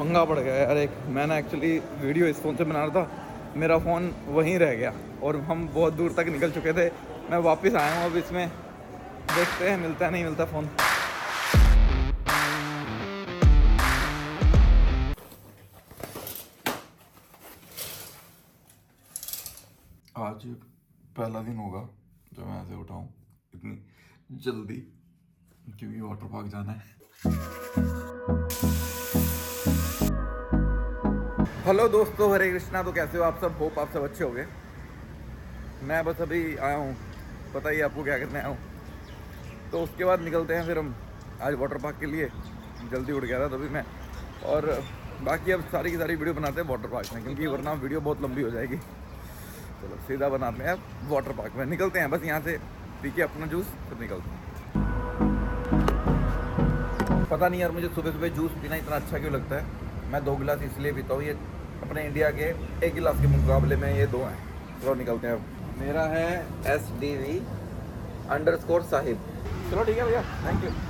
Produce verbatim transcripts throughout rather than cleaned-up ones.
पंगा पड़ गया यार एक। मैंने एक्चुअली वीडियो इस फ़ोन से बना रहा था, मेरा फ़ोन वहीं रह गया और हम बहुत दूर तक निकल चुके थे। मैं वापस आया हूँ, अब इसमें देखते हैं मिलता है नहीं मिलता फ़ोन। आज पहला दिन होगा जब मैं ऐसे उठाऊँ इतनी जल्दी, क्योंकि वाटर पार्क जाना है। हेलो दोस्तों, हरे कृष्णा। तो कैसे हो आप सब? होप आप सब अच्छे हो गए। मैं बस अभी आया हूँ, पता ही आपको क्या करने आया हूँ। तो उसके बाद निकलते हैं फिर हम आज वाटर पार्क के लिए। जल्दी उठ गया था तभी मैं, और बाकी अब सारी की सारी वीडियो बनाते हैं वाटर पार्क में, क्योंकि वरना वीडियो बहुत लंबी हो जाएगी। चलो सीधा बनाते हैं वाटर पार्क में, निकलते हैं। बस यहाँ से पी के अपना जूस फिर निकलते हैं। पता नहीं यार, मुझे सुबह सुबह जूस पीना इतना अच्छा क्यों लगता है। मैं दो गिलास इसलिए पीता हूँ, ये अपने इंडिया के एक गिलास के मुकाबले में ये दो हैं। चलो निकलते हैं अब। मेरा है S D V underscore Sahib. चलो ठीक है भैया, थैंक यू।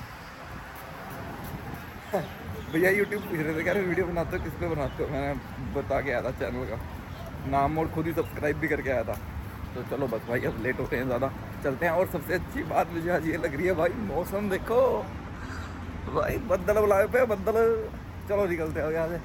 भैया यूट्यूब पूछ रहे थे, कह रहे वीडियो बनाते हो, किस पे बनाते हो? मैंने बता के आया था चैनल का नाम और खुद ही सब्सक्राइब भी करके आया था। तो चलो बस भाई, अब लेट होते हैं ज़्यादा, चलते हैं। और सबसे अच्छी बात मुझे आज ये लग रही है भाई, मौसम देखो भाई, बदल बुलाए पे बदल। चलो निकलते हैं यहाँ से।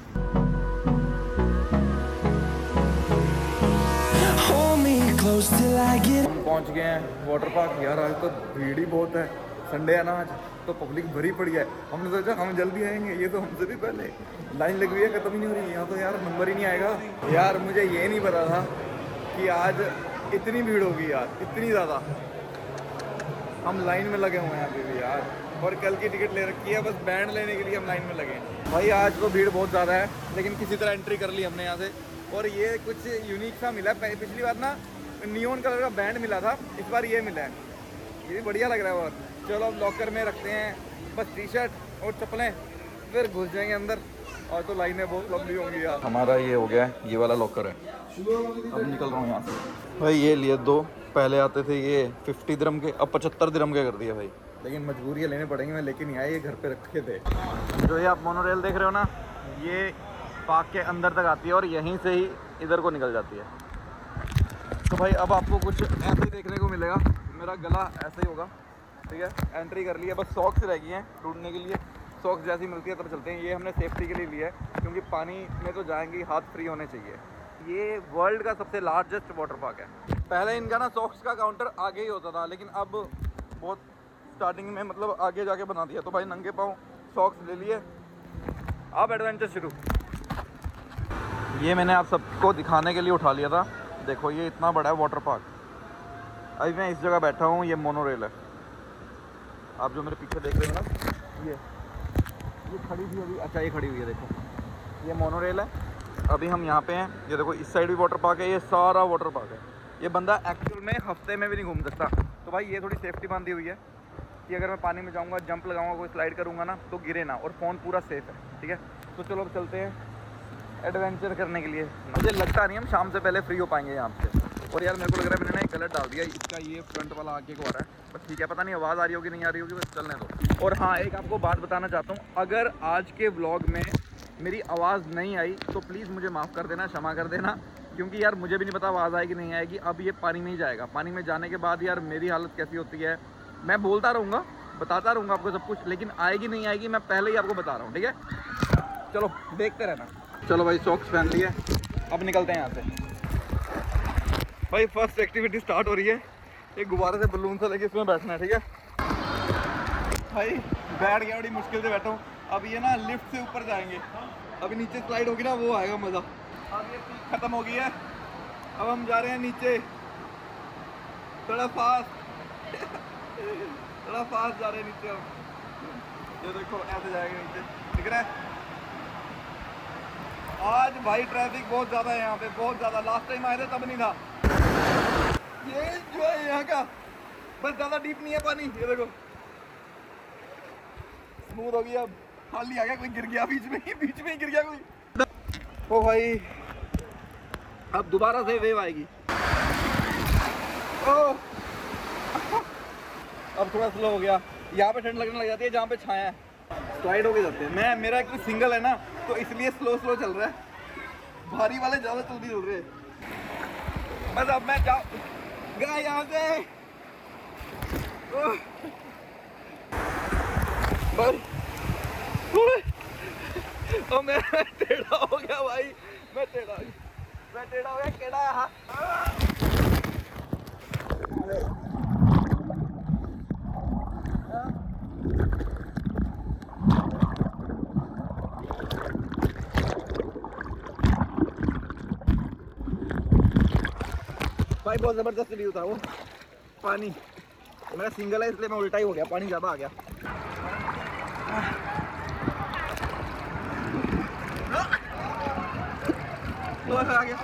हम पहुँच गए हैं वाटर पार्क। यार आज तो भीड़ ही बहुत है, संडे है ना आज, तो पब्लिक भरी पड़ी है। हमने सोचा हम जल्दी आएंगे, ये तो हमसे भी पहले लाइन लगी हुई है, खत्म ही नहीं हो रही। यहाँ तो यार नंबर ही नहीं आएगा। यार मुझे ये नहीं पता था कि आज इतनी भीड़ होगी यार, इतनी ज़्यादा। हम लाइन में लगे हुए हैं अभी भी यार, और कल की टिकट ले रखी है, बस बैंड लेने के लिए हम लाइन में लगे हैं। भाई आज तो भीड़ बहुत ज़्यादा है, लेकिन किसी तरह एंट्री कर ली हमने यहाँ से। और ये कुछ यूनिक सा मिला है, पिछली बार ना नियॉन कलर का बैंड मिला था, इस बार ये मिला है, ये भी बढ़िया लग रहा है। और चलो अब लॉकर में रखते हैं बस टी शर्ट और चप्पलें, फिर घुस जाएंगे अंदर। और तो लाइनें बहुत लंबी होंगी यार। हमारा ये हो गया है, ये वाला लॉकर है। अब निकल रहा हूँ यहाँ से। भाई ये लिए दो, पहले आते थे ये फिफ्टी दिरहम के, अब पचहत्तर दिरहम के कर दिए भाई। लेकिन मजबूरी है, लेने पड़ेंगे। मैं लेके नहीं आया, ये घर पे रखे थे। जो ये आप मोनोरेल देख रहे हो ना, ये पार्क के अंदर तक आती है और यहीं से ही इधर को निकल जाती है। तो भाई अब आपको कुछ ऐसे ही देखने को मिलेगा, मेरा गला ऐसे ही होगा, ठीक है। एंट्री कर ली है, बस सॉक्स रह गई हैं ढूंढने के लिए। सॉक्स जैसी मिलती है तब चलते हैं। ये हमने सेफ्टी के लिए लिया है, क्योंकि पानी में तो जाएंगे, हाथ फ्री होने चाहिए। ये वर्ल्ड का सबसे लार्जेस्ट वाटर पार्क है। पहले इनका ना सॉक्स का काउंटर आगे ही होता था, लेकिन अब बहुत स्टार्टिंग में मतलब आगे जाके बना दिया। तो भाई नंगे पाँव सॉक्स ले लिए, अब एडवेंचर शुरू। ये मैंने आप सबको दिखाने के लिए उठा लिया था। देखो ये इतना बड़ा है वाटर पार्क। अभी मैं इस जगह बैठा हूँ, ये मोनोरेल है। आप जो मेरे पीछे देख रहे हो ना, ये ये खड़ी थी अभी, अच्छा ये खड़ी हुई है, देखो ये मोनोरेल है। अभी हम यहाँ पे हैं, ये देखो इस साइड भी वाटर पार्क है, ये सारा वाटर पार्क है। ये बंदा एक्चुअल में हफ्ते में भी नहीं घूम सकता। तो भाई ये थोड़ी सेफ्टी बांधी हुई है कि अगर मैं पानी में जाऊँगा, जंप लगाऊँगा, कोई स्लाइड करूँगा ना, तो गिरे ना, और फ़ोन पूरा सेफ़ है, ठीक है। तो चलो अब चलते हैं एडवेंचर करने के लिए। मुझे लगता नहीं हम शाम से पहले फ्री हो पाएंगे यहाँ से। और यार मेरे को लग रहा है मैंने ना एक गलत डाल दिया, इसका ये फ्रंट वाला आगे को आ रहा है, बस ठीक है। पता नहीं आवाज़ आ रही होगी नहीं आ रही होगी, बस चलने दो। और हाँ, एक आपको बात बताना चाहता हूँ, अगर आज के व्लॉग में मेरी आवाज़ नहीं आई तो प्लीज़ मुझे माफ़ कर देना, क्षमा कर देना, क्योंकि यार मुझे भी नहीं पता आवाज़ आएगी नहीं आएगी। अब ये पानी में ही जाएगा, पानी में जाने के बाद यार मेरी हालत कैसी होती है, मैं बोलता रहूँगा, बताता रहूँगा आपको सब कुछ, लेकिन आएगी नहीं आएगी मैं पहले ही आपको बता रहा हूँ, ठीक है। चलो देखते रहना। चलो भाई सॉक्स पहन लिए, अब निकलते हैं यहाँ से। भाई फर्स्ट एक्टिविटी स्टार्ट हो रही है। एक गुब्बारे से बलून से लेके इसमें बैठना है, ठीक है। भाई बैठ गया, बड़ी मुश्किल से बैठा हूँ। अब ये ना लिफ्ट से ऊपर जाएंगे, अभी नीचे स्लाइड होगी ना, वो आएगा मज़ा। अब ये पीक खत्म हो गई है, अब हम जा रहे हैं नीचे, थोड़ा फास्ट थोड़ा फास्ट जा रहे हैं नीचे हम। ये देखो ऐसे जाएंगे नीचे, दिख रहा है। आज भाई ट्रैफिक बहुत ज़्यादा है यहाँ पे, बहुत ज़्यादा। लास्ट टाइम आए थे तब नहीं था। ये जो है यहाँ का, बस ज़्यादा डीप नहीं है पानी। ये देखो स्मूथ हो गया, अब खाली आ गया, कोई गिर गया बीच में ही, बीच में ही गिर गया कोई। ओ भाई अब दोबारा से वेव आएगी। ओ अब थोड़ा स्लो हो गया, यहाँ पे ठंड लगने लग जाती है जहाँ पे छाया है। स्लाइड होके जाते हैं। मैं मेरा एक सिंगल है ना, तो इसलिए स्लो स्लो चल रहा है, भारी वाले ज़्यादा जल्दी चल रहे हैं। बस अब मैं जाऊँ गया यहाँ से, बस और मैं टेढ़ा हो गया भाई, मैं टेढ़ा मैं टेढ़ा हो गया केड़ा यहाँ। भाई बहुत जबरदस्त व्यू था वो, पानी मेरा सिंगल है इसलिए मैं उल्टा ही हो गया, पानी ज़्यादा आ गया। तो आ गया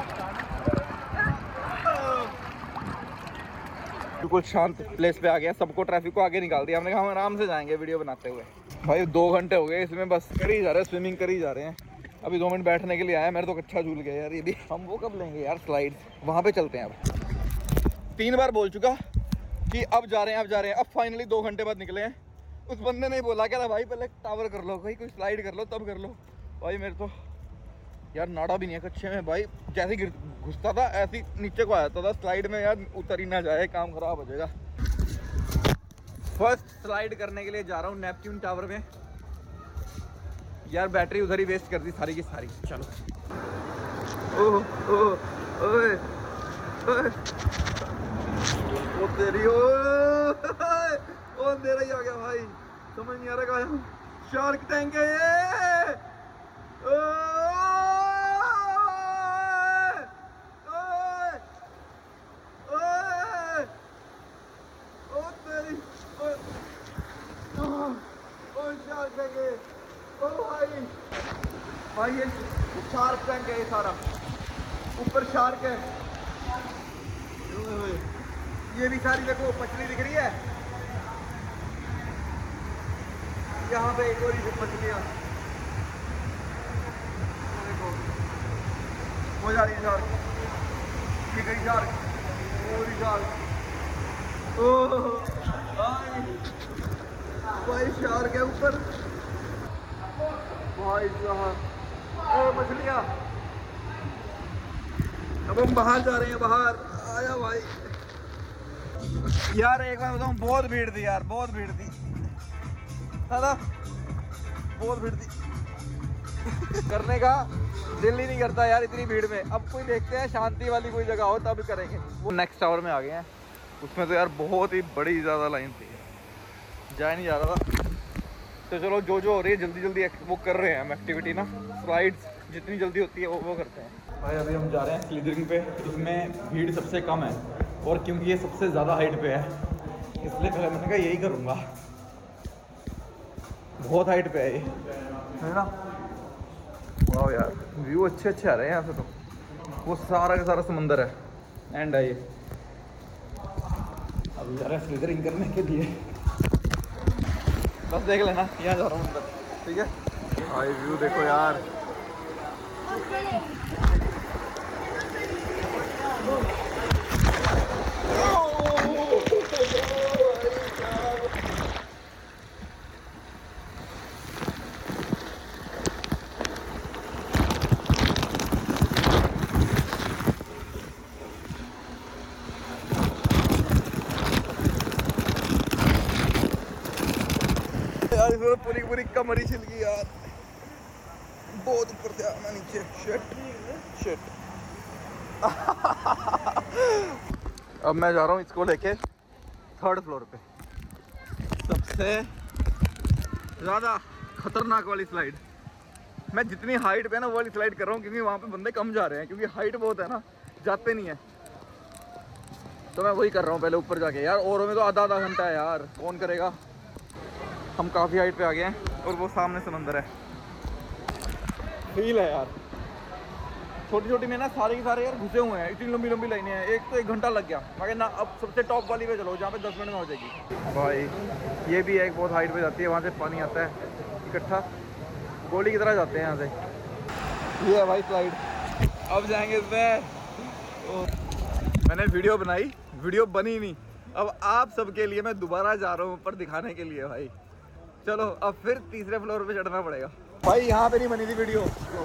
बिल्कुल शांत प्लेस पे आ गया, सबको ट्रैफिक को आगे निकाल दिया हमने कहा हम आराम से जाएंगे वीडियो बनाते हुए। भाई दो घंटे हो गए इसमें, बस कर ही जा रहे हैं, स्विमिंग कर ही जा रहे हैं। अभी दो मिनट बैठने के लिए आया, मेरे तो कच्चा झूल गया यार ये भी। हम वो कब लेंगे यार स्लाइड, वहाँ पे चलते हैं। अब तीन बार बोल चुका कि अब जा रहे हैं अब जा रहे हैं, अब फाइनली दो घंटे बाद निकले हैं। उस बंदे ने बोला क्या था भाई पहले टावर कर लो, भाई कोई स्लाइड कर लो तब कर लो। भाई मेरे तो यार नाड़ा भी नहीं है कच्चे में भाई, जैसे गिर घुसता था ऐसे ही नीचे को आ जाता था स्लाइड में, यार उतर ही ना जाए काम खराब हो जाएगा। फर्स्ट स्लाइड करने के लिए जा रहा हूँ नेपच्यून टावर में। यार बैटरी उधर ही वेस्ट कर दी सारी की सारी। चलो ओह ओह ओए ओए ओ तेरी ओ ओ अंधेरा ही आ गया भाई, समझ नहीं आ रहा कहाँ शार्क टैंक है ये। भाई ये शार्क टैंक है, ये सारा ऊपर शार्क है। ये भी सारी देखो मछली दिख रही है, यहाँ पे एक और मछलियाँ देखो हो जा रही है शार्क, ये गई शार्क, पूरी शार्क। ओह भाई शार्क है ऊपर भाई साहब, ओ मछलियाँ। अब हम बाहर जा रहे हैं, बाहर आया भाई। यार एक बार बताऊँ बहुत भीड़ थी यार, बहुत भीड़ थी दादा, बहुत भीड़ थी करने का दिल ही नहीं करता यार इतनी भीड़ में। अब कोई देखते हैं शांति वाली कोई जगह हो तब करेंगे। वो नेक्स्ट टावर में आ गए हैं, उसमें तो यार बहुत ही बड़ी ज़्यादा लाइन थी, जा नहीं जा रहा था। तो चलो जो जो हो रही है जल्दी जल्दी वो कर रहे हैं हम एक्टिविटी ना, स्लाइड्स जितनी जल्दी होती है वो वो करते हैं। भाई अभी हम जा रहे हैं स्लिदरिंग पे, इसमें भीड़ सबसे कम है और क्योंकि ये सबसे ज़्यादा हाइट पे है इसलिए पहले मैंने कहा यही करूँगा। बहुत हाइट पे है ये, है ना। वाह यार व्यू अच्छे अच्छे आ रहे हैं यहाँ से, तो वो सारा का सारा समंदर है एंड है ये। अभी जा रहे हैं स्लिदरिंग करने के लिए, बस देख लेना यहाँ जा रहा हूँ अंदर, ठीक है। भाई व्यू देखो यार, यार इसमें पूरी पूरी कमर ही छिल गई यार, बहुत ऊपर से आना नीचे। शिट शिट अब मैं जा रहा हूँ इसको लेके थर्ड फ्लोर पे, सबसे ज़्यादा खतरनाक वाली स्लाइड। मैं जितनी हाइट पे है ना वो वाली स्लाइड कर रहा हूँ क्योंकि वहाँ पे बंदे कम जा रहे हैं, क्योंकि हाइट बहुत है ना, जाते नहीं है, तो मैं वही कर रहा हूँ पहले ऊपर जाके। यार औरों में तो आधा आधा घंटा है यार, कौन करेगा। हम काफ़ी हाइट पे आ गए हैं और वो सामने समंदर है, फील है यार। छोटी छोटी में ना सारे के सारे यार घुसे हुए हैं, इतनी लंबी लंबी लाइनें हैं, एक तो एक घंटा लग गया। मगर ना अब सबसे टॉप वाली पे चलो जहाँ पे दस मिनट में हो जाएगी। भाई ये भी एक बहुत हाइट पे जाती है, वहाँ से पानी आता है इकट्ठा, गोली की तरह जाते हैं यहाँ से। ये है भाई स्लाइड, अब जाएंगे इसमें। मैंने वीडियो बनाई, वीडियो बनी नहीं, अब आप सबके लिए मैं दोबारा जा रहा हूँ ऊपर दिखाने के लिए। भाई चलो अब फिर तीसरे फ्लोर पे चढ़ना पड़ेगा भाई। यहाँ पे नहीं बनी थी वीडियो।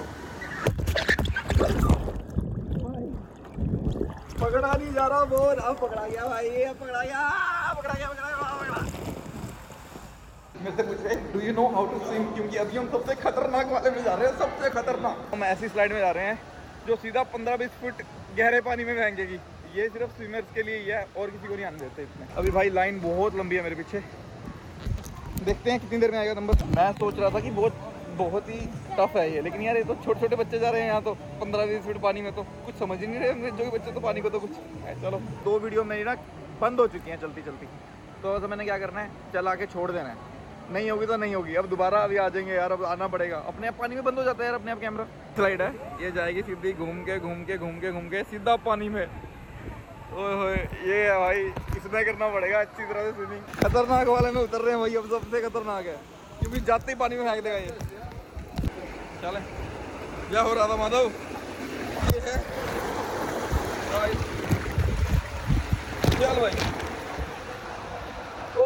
पकड़ा नहीं जा रहा बोल। अब पकड़ा गया भाई, अब पकड़ा गया, पकड़ा गया, पकड़ा गया, पकड़ा। मेरे से पूछ रहे do you know how to swim, क्योंकि अभी हम सबसे खतरनाक वाले में जा रहे हैं, सबसे खतरनाक। हम ऐसी स्लाइड में जा रहे हैं जो सीधा पंद्रह बीस फुट गहरे पानी में फेंकेगी। ये सिर्फ स्विमर्स के लिए ही है और किसी को नहीं आने देते इसमें। अभी भाई लाइन बहुत लंबी है मेरे पीछे, देखते हैं कितनी देर में आएगा नंबर। मैं सोच रहा था कि बहुत बहुत ही टफ है ये, लेकिन यार ये तो छोटे छोटे बच्चे जा रहे हैं यहाँ तो पंद्रह बीस फीट पानी में, तो कुछ समझ ही नहीं रहे जो बच्चे तो पानी को तो कुछ है। चलो दो वीडियो मेरी ना बंद हो चुकी हैं चलती चलती, तो ऐसा मैंने क्या करना है, चला के छोड़ देना है। नहीं होगी तो नहीं होगी, अब दोबारा अभी आ जाएंगे यार, अब आना पड़ेगा। अपने आप पानी में बंद हो जाता है यार अपने आप कैमरा। स्लाइड है, ये जाएगी सीधी घूम के घूम के घूम के घूम के सीधा पानी में। ओए ये है भाई, इसमें करना पड़ेगा अच्छी तरह से स्विमिंग। खतरनाक वाले में उतर रहे हैं भाई, अब सबसे खतरनाक है क्योंकि जाते ही पानी में फेंक देगा ये। चले, क्या हो रहा था माधव? ये है भाई, चल भाई। ओ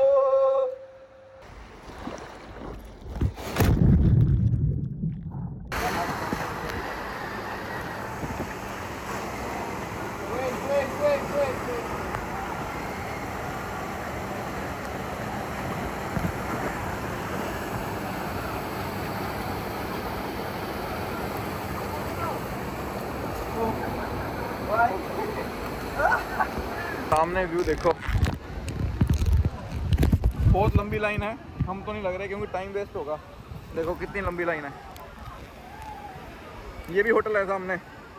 सामने व्यू देखो, बहुत लंबी लाइन है। हम तो नहीं लग रहे क्योंकि टाइम वेस्ट होगा। देखो कितनी लंबी लाइन है। ये भी होटल है सामने,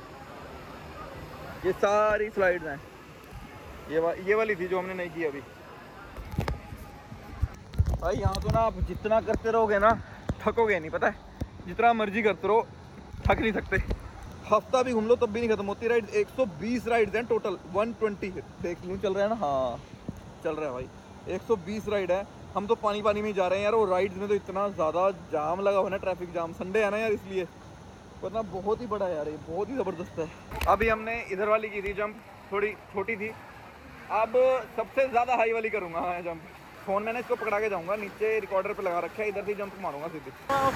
ये सारी स्लाइड्स हैं। ये वा, ये वाली थी जो हमने नहीं की अभी। भाई यहाँ तो ना आप जितना करते रहोगे ना थकोगे नहीं, पता है, जितना मर्जी करते रहो थक नहीं सकते। हफ्ता भी घूम लो तब भी नहीं खत्म होती राइड। एक सौ बीस राइड्स हैं टोटल, एक सौ बीस देख लूँ, चल रहा है ना? हाँ चल रहा है भाई, एक सौ बीस राइड है। हम तो पानी पानी में ही जा रहे हैं यार, और राइड्स में तो इतना ज़्यादा जाम लगा हुआ है ना, ट्रैफिक जाम। संडे है ना यार इसलिए, वरना बहुत ही बड़ा है यार, ये बहुत ही ज़बरदस्त है। अभी हमने इधर वाली की थी जंप, थोड़ी छोटी थी। अब सबसे ज़्यादा हाई वाली करूँगा हाँ जंप। फ़ोन मैंने इसको पकड़ा के जाऊँगा, नीचे रिकॉर्डर पे लगा रखा है, इधर से जंप मारूंगा सीधी।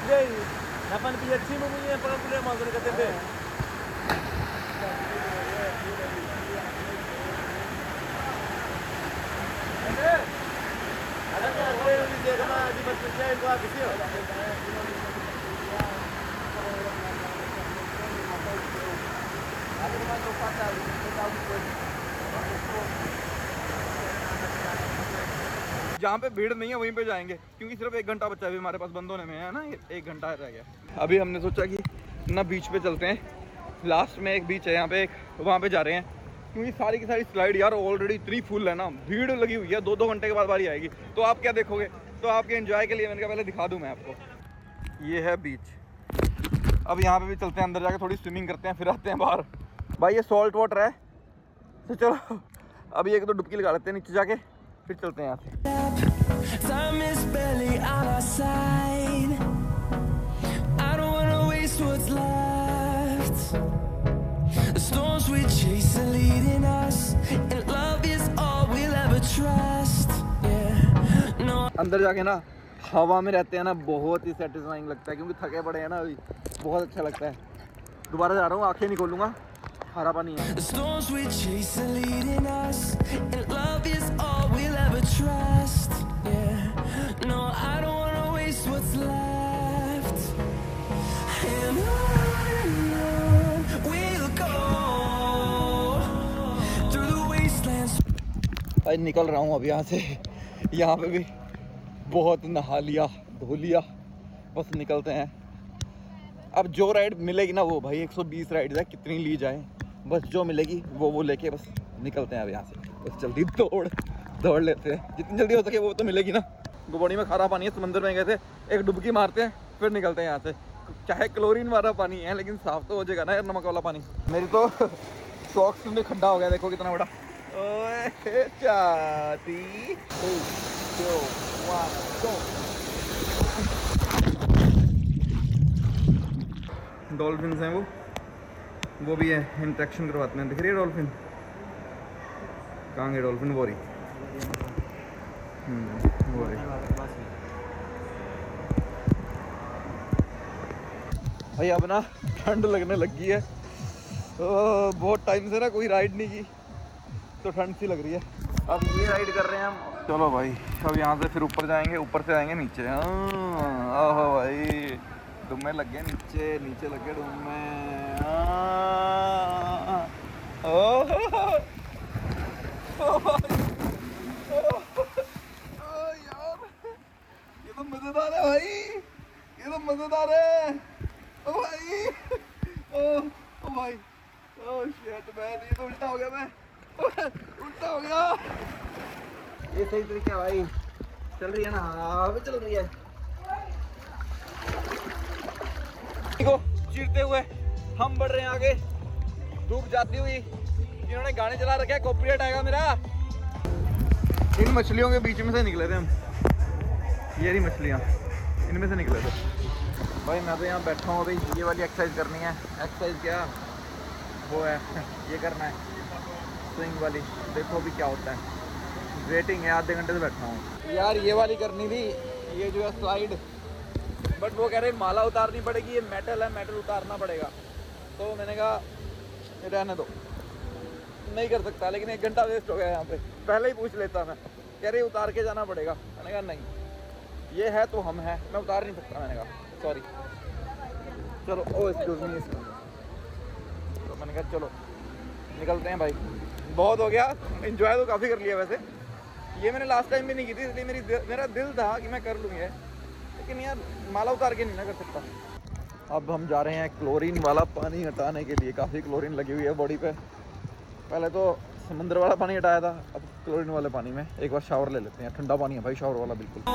जहाँ पे भीड़ नहीं है वहीं पे जाएंगे, क्योंकि सिर्फ एक घंटा बच्चा भी हमारे पास बंद होने में है ना, एक घंटा रह गया। अभी हमने सोचा कि ना बीच पे चलते हैं, लास्ट में एक बीच है यहाँ पे एक, वहाँ पे जा रहे हैं, क्योंकि सारी की सारी स्लाइड यार ऑलरेडी इतनी फुल है ना, भीड़ लगी हुई है। दो दो घंटे के बाद बारी आएगी, तो आप क्या देखोगे? तो आपके एंजॉय के लिए मैंने कहा पहले दिखा दूँ मैं आपको। ये है बीच। अब यहाँ पे भी चलते हैं, अंदर जाके थोड़ी स्विमिंग करते हैं, फिर आते हैं बाहर। भाई ये सॉल्ट वाटर है, तो चलो अभी एक दो डुबकी लगा लेते हैं नीचे जाके, फिर चलते हैं यहाँ से। अंदर जाके ना हवा में रहते हैं ना, बहुत ही सेटिस्फाइंग लगता है, क्योंकि थके पड़े हैं ना अभी, बहुत अच्छा लगता है। दोबारा जा रहा हूँ, आंखें नहीं खोलूंगा, हरा पानी है। भाई निकल रहा हूँ अब यहाँ से। यहाँ पे भी बहुत नहा लिया, धो लिया, बस निकलते हैं। अब जो राइड मिलेगी ना वो, भाई एक सौ बीस राइड्स है, कितनी ली जाए, बस जो मिलेगी वो वो लेके बस निकलते हैं अब यहाँ से। बस जल्दी दौड़ दौड़ लेते हैं, जितनी जल्दी हो सके वो तो मिलेगी ना। गोबोनी में खारा पानी है, समंदर में गए थे, एक डुबकी मारते हैं फिर निकलते हैं यहाँ से। चाहे क्लोरीन वाला पानी है लेकिन साफ तो हो जाएगा ना यार, नमक वाला पानी। मेरी तो सॉक्स में खड्डा हो गया, देखो कितना बड़ा। ओए चाती डॉल्फिन हैं वो वो भी है, इंट्रैक्शन करवाते हैं। दिख रही है डॉल्फिन? कहाँ गए डॉल्फिन? वो रही, वो रही। भाई अब ना ठंड लगने लगी है। तो बहुत टाइम से ना कोई राइड नहीं की, तो ठंड सी लग रही है। अब ये राइड कर रहे हैं हम। चलो भाई अब यहाँ से फिर ऊपर जाएंगे, ऊपर से आएंगे नीचे। आहो भाई डुम्मे लग गए नीचे, नीचे लग गए डुम्मे। यार ये तो मजेदार है भाई, ये तो मजेदार है। ओ भाई ओ, ओ भाई ओ शिट मैन, ये तो उल्टा हो गया मैं, उल्टा हो गया। ये सही तरीका है भाई, चल रही है ना? अभी चल रही है। देखो चीरते हुए हम बढ़ रहे हैं आगे, धूप जाती हुई। इन्होंने गाने चला रखे हैं, कॉपीराइट आएगा मेरा। इन मछलियों के बीच में से निकले थे हम, ये रही मछलियाँ, इनमें से निकले थे भाई। मैं तो यहाँ बैठा हूँ अभी, ये वाली एक्सरसाइज करनी है। एक्सरसाइज क्या वो है, ये करना है स्विंग वाली। देखो अभी क्या होता है। वेटिंग है, आधे घंटे से बैठा हूँ यार। ये वाली करनी थी, ये जो है स्लाइड, बट वो कह रहे माला उतारनी पड़ेगी, ये मेटल है, मेटल उतारना पड़ेगा। तो मैंने कहा रहने दो, नहीं कर सकता। लेकिन एक घंटा वेस्ट हो गया यहाँ पे, पहले ही पूछ लेता मैं। कह रहे उतार के जाना पड़ेगा। मैंने कहा नहीं, ये है तो हम हैं, मैं उतार नहीं सकता। मैंने कहा सॉरी, चलो ओ एक्सक्यूज मी। तो मैंने कहा चलो निकलते हैं भाई, बहुत हो गया। एंजॉय तो काफ़ी कर लिया वैसे। ये मैंने लास्ट टाइम भी नहीं की थी, इसलिए मेरी मेरा दिल था कि मैं कर लूँ ये, लेकिन यार माला उतार के नहीं ना कर सकता। अब हम जा रहे हैं क्लोरीन वाला पानी हटाने के लिए। काफ़ी क्लोरीन लगी हुई है बॉडी पे। पहले तो समुद्र वाला पानी हटाया था, अब क्लोरीन वाले पानी में एक बार शावर ले लेते हैं। ठंडा पानी है भाई, शावर वाला बिल्कुल।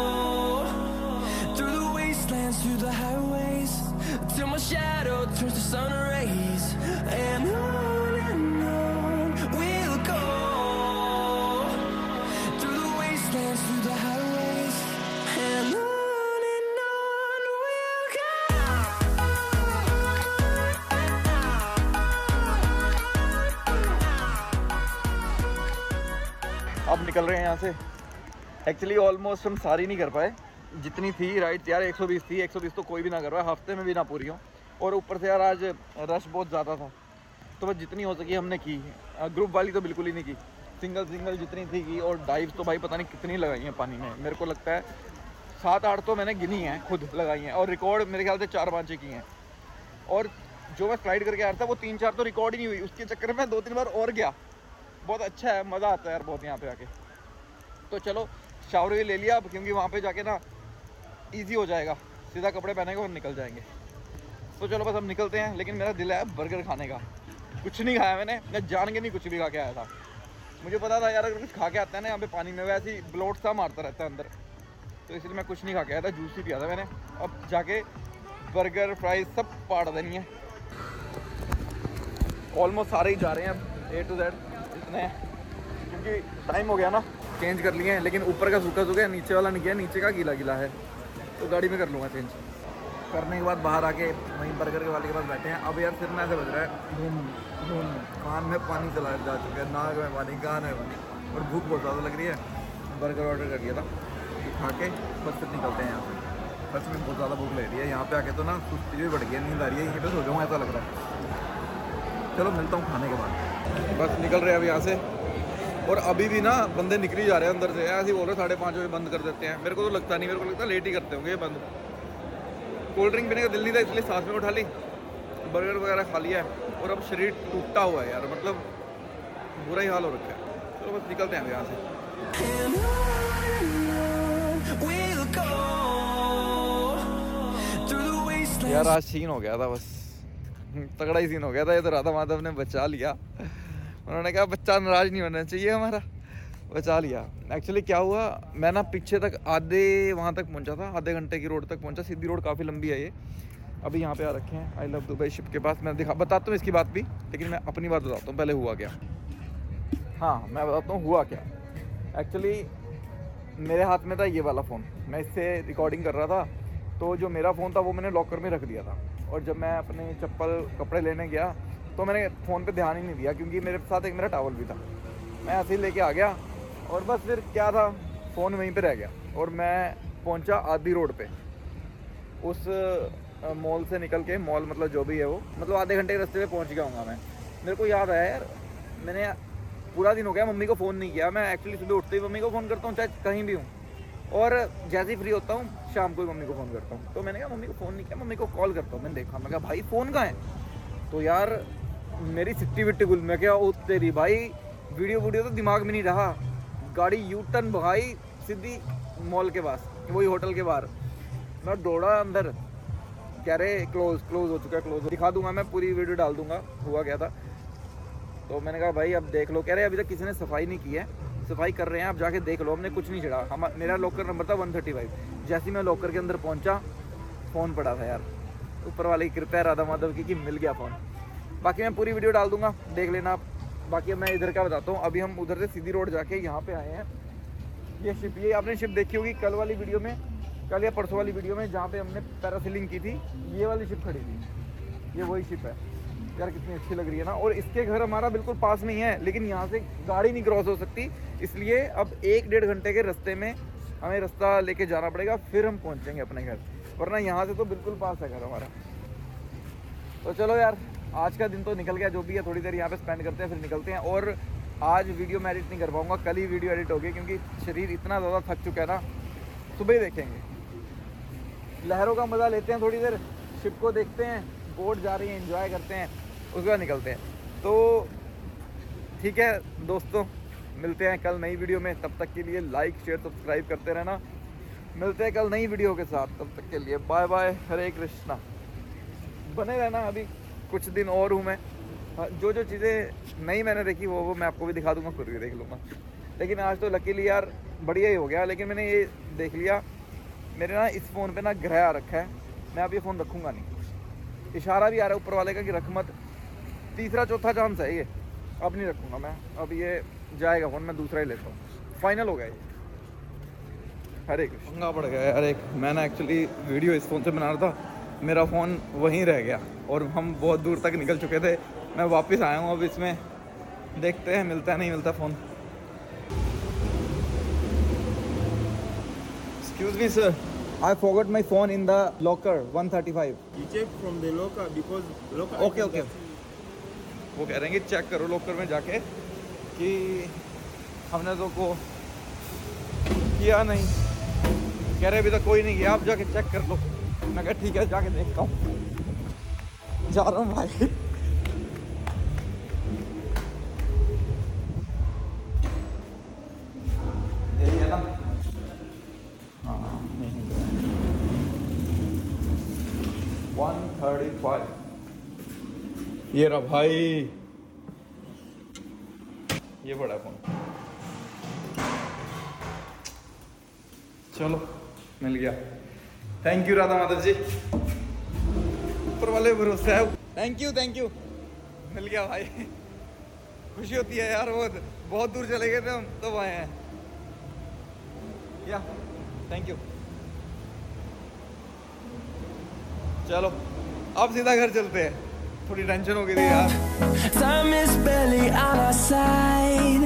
अब निकल रहे हैं यहाँ से। एक्चुअली ऑलमोस्ट हम सारी नहीं कर पाए, जितनी थी राइड यार एक सौ बीस थी। एक सौ बीस तो कोई भी ना कर पाए, हफ्ते में भी ना पूरी हो। और ऊपर से यार आज रश बहुत ज़्यादा था, तो बस जितनी हो सकी हमने की। ग्रुप वाली तो बिल्कुल ही नहीं की, सिंगल सिंगल जितनी थी की। और डाइव तो भाई पता नहीं कितनी लगाई हैं पानी में, मेरे को लगता है सात आठ तो मैंने गिनी हैं, खुद लगाई हैं। और रिकॉर्ड मेरे ख्याल से चार पाँच की हैं। और जो मैं स्लाइड करके आ रहा था वो तीन चार तो रिकॉर्ड ही नहीं हुई, उसके चक्कर में दो तीन बार और गया। बहुत अच्छा है, मज़ा आता है यार बहुत यहाँ पे आके। तो चलो शावर भी ले लिया अब, क्योंकि वहाँ पे जाके ना इजी हो जाएगा, सीधा कपड़े पहनेंगे और निकल जाएंगे। तो चलो बस हम निकलते हैं। लेकिन मेरा दिल है बर्गर खाने का। कुछ नहीं खाया मैंने, मैं जान के नहीं कुछ भी खा के आया था। मुझे पता था यार अगर कुछ खा के आता है ना यहाँ पे पानी में, वैसे ही ब्लोट सा मारता रहता है अंदर, तो इसलिए मैं कुछ नहीं खा के आया था, जूस ही पिया था मैंने। अब जाके बर्गर फ्राइज सब पाड़ देनी है। ऑलमोस्ट सारे ही जा रहे हैं अब, ए टू जेड इतने हैं, क्योंकि टाइम हो गया ना। चेंज कर लिए हैं, लेकिन ऊपर का सूखा सूखा है, नीचे वाला नहीं किया। नीचे का गीला गीला है, तो गाड़ी में कर लूँगा चेंज। करने के बाद बाहर आके वहीं बर्गर के वाले के पास बैठे हैं। अब यार सिर में ऐसे बज रहा है घूम घूम, कान में पानी चला जा चुका है, नाक में पानी, कान में पानी, और भूख बहुत ज़्यादा लग रही है। बर्गर ऑर्डर कर दिया था, खा के बस फिर निकलते हैं यहाँ से। बस में बहुत ज़्यादा भूख लग रही है। यहाँ पे आके तो ना सुस्ती भी बढ़ गई है, नींद आ रही है, यहीं पे सो जाऊँ ऐसा लग रहा है। चलो मिलता हूँ खाने के बाद। बस निकल रहे हैं अब यहाँ से। और अभी भी ना बंदे निकल ही जा रहे हैं अंदर से, ऐसे ही बोल रहे साढ़े पाँच बजे बंद कर देते हैं। मेरे को तो लगता नहीं, मेरे को लगता है लेट ही करते होंगे ये बंद। कोल्ड ड्रिंक पीने का दिल नहीं था, इसलिए साथ में उठा ली, बर्गर वगैरह खा लिया है। और अब शरीर टूटा हुआ है यार, मतलब बुरा ही हाल हो रखा है। चलो बस निकलते हैं यहाँ से। यार आज सीन हो गया था, बस तगड़ा ही सीन हो गया था। ये तो राधा माधव ने बचा लिया। उन्होंने कहा बच्चा नाराज नहीं होना चाहिए हमारा, बचा लिया। एक्चुअली क्या हुआ, मैं ना पीछे तक आधे वहाँ तक पहुँचा था, आधे घंटे की रोड तक पहुँचा। सीधी रोड काफ़ी लंबी है ये। अभी यहाँ पे आ रखे हैं आई लव दुबई शिप के पास। मैं दिखा बताता हूँ इसकी बात भी, लेकिन मैं अपनी बात बताता हूँ पहले हुआ क्या। हाँ मैं बताता हूँ हुआ क्या। एक्चुअली मेरे हाथ में था ये वाला फ़ोन, मैं इससे रिकॉर्डिंग कर रहा था। तो जो मेरा फ़ोन था वो मैंने लॉकर में रख दिया था। और जब मैं अपने चप्पल कपड़े लेने गया तो मैंने फ़ोन पे ध्यान ही नहीं दिया, क्योंकि मेरे साथ एक मेरा टावल भी था। मैं ऐसे ही लेके आ गया और बस फिर क्या था, फ़ोन वहीं पे रह गया। और मैं पहुंचा आधी रोड पे, उस मॉल से निकल के, मॉल मतलब जो भी है वो, मतलब आधे घंटे के रास्ते पे पहुंच गया हूँगा मैं। मेरे को याद आया यार, मैंने पूरा दिन हो गया मम्मी को फ़ोन नहीं किया। मैं एक्चुअली सुबह उठते ही मम्मी को फ़ोन करता हूँ, चाहे कहीं भी हूँ, और जैसे ही फ्री होता हूँ शाम को ही मम्मी को फ़ोन करता हूँ। तो मैंने कहा मम्मी को फ़ोन नहीं किया, मम्मी को कॉल करता हूँ। मैंने देखा, मैं कहा भाई फ़ोन कहाँ है? तो यार मेरी सिट्टी विट्टी गुल, मैं क्या ओ तेरी भाई, वीडियो वीडियो तो दिमाग में नहीं रहा। गाड़ी यू टर्न भगाई सीधी मॉल के पास, वही होटल के बाहर। मैं दौड़ा अंदर, कह रहे क्लोज क्लोज हो चुका है, क्लोज। दिखा दूंगा मैं, पूरी वीडियो डाल दूंगा हुआ क्या था। तो मैंने कहा भाई अब देख लो। कह रहे अभी तक किसी ने सफाई नहीं की है, सफाई कर रहे हैं, आप जाके देख लो। हमने कुछ नहीं चढ़ा। हम मेरा लॉकर नंबर था वन थर्टी फाइव। जैसे ही मैं लॉकर के अंदर पहुंचा, फ़ोन पड़ा था यार। ऊपर वाले की कृपया राधा माधव की कि मिल गया फ़ोन। बाकी मैं पूरी वीडियो डाल दूंगा, देख लेना आप। बाकी मैं इधर का बताता हूँ। अभी हम उधर से सीधी रोड जाके यहाँ पे आए हैं। ये शिप, ये आपने शिप देखी होगी कल वाली वीडियो में, कल या परसों वाली वीडियो में, जहाँ पे हमने पैरासीलिंग की थी। ये वाली शिप खड़ी थी, ये वही शिप है यार। कितनी अच्छी लग रही है ना। और इसके घर हमारा बिल्कुल पास में ही है, लेकिन यहाँ से गाड़ी नहीं क्रॉस हो सकती, इसलिए अब एक डेढ़ घंटे के रास्ते में हमें रास्ता लेके जाना पड़ेगा, फिर हम पहुँचेंगे अपने घर। वरना यहाँ से तो बिल्कुल पास है घर हमारा। तो चलो यार, आज का दिन तो निकल गया, जो भी है थोड़ी देर यहाँ पे स्पेंड करते हैं, फिर निकलते हैं। और आज वीडियो मैं एडिट नहीं कर पाऊँगा, कल ही वीडियो एडिट होगी, क्योंकि शरीर इतना ज़्यादा थक चुका है ना। सुबह ही देखेंगे, लहरों का मज़ा लेते हैं, थोड़ी देर शिप को देखते हैं, बोट जा रही है, एंजॉय करते हैं, उसके बाद निकलते हैं। तो ठीक है दोस्तों, मिलते हैं कल नई वीडियो में। तब तक के लिए लाइक शेयर सब्सक्राइब करते रहना। मिलते हैं कल नई वीडियो के साथ, तब तक के लिए बाय बाय, हरे कृष्णा। बने रहना, अभी कुछ दिन और हूँ मैं। जो जो चीज़ें नहीं मैंने देखी वो वो मैं आपको भी दिखा दूंगा, खुद भी देख लूँगा। लेकिन आज तो लकीली यार बढ़िया ही हो गया। लेकिन मैंने ये देख लिया, मेरे ना इस फ़ोन पे ना ग्रह आ रखा है, मैं अब ये फ़ोन रखूँगा नहीं। इशारा भी आ रहा है ऊपर वाले का कि रख मत। तीसरा चौथा चांस है ये, अब नहीं रखूँगा मैं। अब ये जाएगा फ़ोन, मैं दूसरा ही लेता हूँ, फाइनल हो गया ये। हरे कृष्ण। पंगा पड़ गया यार एक, मैं ना एक्चुअली वीडियो इस फ़ोन से बना रहा था, मेरा फ़ोन वहीं रह गया और हम बहुत दूर तक निकल चुके थे। मैं वापस आया हूँ, अब इसमें देखते हैं मिलता है नहीं मिलता phone. Excuse me sir, I forgot my phone in the locker one thirty-five. You check from the locker because locker. Okay okay. वो कह रहे हैं कि चेक करो लॉकर में जाके कि हमने तो को किया नहीं। कह रहे अभी तक कोई नहीं किया, आप जाके चेक कर लो। मैं कहा ठीक है, जाके देखता हूँ, जा रहा हूँ भाई। यही है ना, हाँ वन थर्टी फाइव। ये रहा भाई, ये बड़ा फोन। चलो मिल गया, थैंक यू राधा माधव जी, ऊपर वाले भरोसे है। थैंक यू थैंक यू, मिल गया भाई। खुशी होती है यार, बहुत बहुत दूर चले गए थे हम, तो आए हैं। या थैंक यू। चलो अब सीधा घर चलते हैं, थोड़ी टेंशन हो गई थी यार।